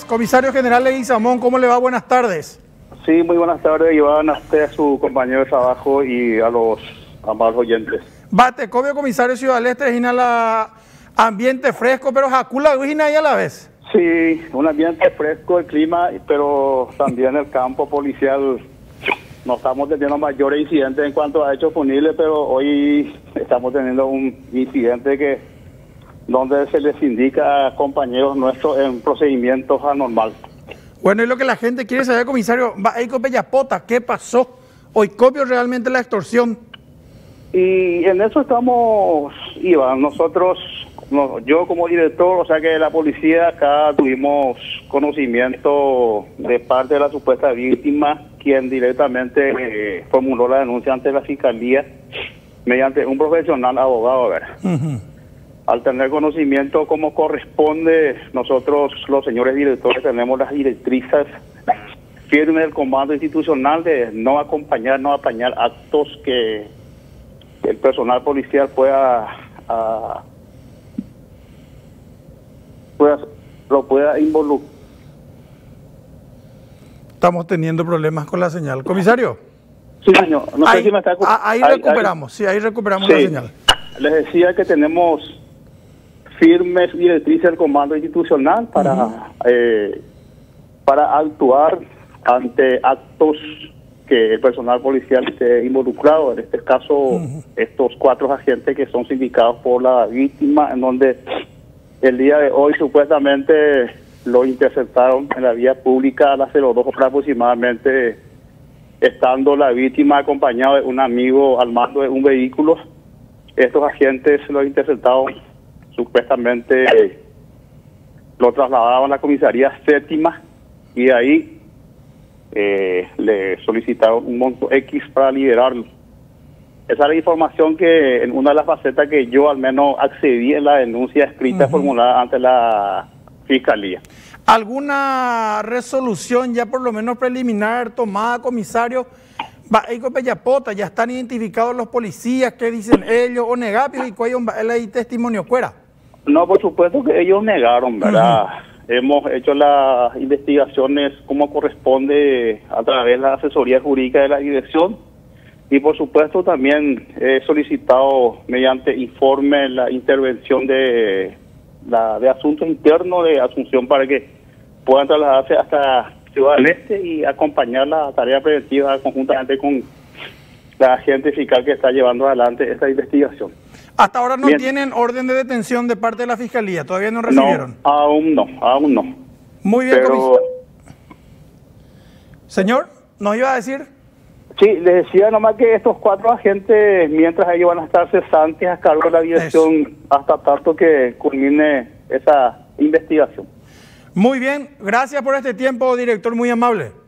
Comisario General Leguizamón, ¿cómo le va? Buenas tardes. Sí, muy buenas tardes, Iván, a usted, a su compañero de trabajo y a los amables oyentes. Bate, cobio comisario Ciudad del Este, la ambiente fresco, pero jacula guina ahí a la vez. Sí, un ambiente fresco, el clima, pero también el campo policial. No estamos teniendo mayores incidentes en cuanto a hechos punibles, pero hoy estamos teniendo un incidente donde se les indica a compañeros nuestros en procedimientos anormales. Bueno, y lo que la gente quiere saber, comisario, ahí con Bellapota, ¿qué pasó? Hoy copio realmente la extorsión. Y en eso estamos, Iván, nosotros, yo como director, o sea que la policía acá tuvimos conocimiento de parte de la supuesta víctima, quien directamente formuló la denuncia ante la Fiscalía mediante un profesional abogado, ¿verdad? Al tener conocimiento como corresponde, nosotros los señores directores tenemos las directrices firmes del comando institucional de no acompañar, no apañar actos que el personal policial lo pueda involucrar. Estamos teniendo problemas con la señal. Comisario. Sí, señor. No sé si me está escuchando. Ahí recuperamos la señal. Les decía que tenemos firmes directrices del comando institucional para actuar ante actos que el personal policial esté involucrado. En este caso, estos 4 agentes que son sindicados por la víctima, en donde el día de hoy supuestamente lo interceptaron en la vía pública a las 02 horas aproximadamente, estando la víctima acompañada de un amigo al mando de un vehículo. Estos agentes lo interceptaron, supuestamente lo trasladaban a la comisaría séptima y de ahí le solicitaron un monto X para liberarlo. Esa es la información que en una de las facetas que yo al menos accedí en la denuncia escrita formulada ante la Fiscalía. ¿Alguna resolución ya por lo menos preliminar tomada, comisario? Ya están identificados los policías, ¿qué dicen ellos? ¿O negapios y cuál es el testimonio fuera? No, por supuesto que ellos negaron, ¿verdad? Hemos hecho las investigaciones como corresponde a través de la asesoría jurídica de la dirección y por supuesto también he solicitado mediante informe la intervención de asuntos internos de Asunción para que puedan trasladarse hasta Ciudad del Este y acompañar la tarea preventiva conjuntamente con la agente fiscal que está llevando adelante esta investigación. Hasta ahora no tienen orden de detención de parte de la Fiscalía, todavía no recibieron. No, aún no. Muy bien, comisario. Señor, ¿nos iba a decir? Sí, les decía nomás que estos 4 agentes, mientras ellos van a estar cesantes a cargo de la dirección hasta tanto que culmine esa investigación. Muy bien, gracias por este tiempo, director, muy amable.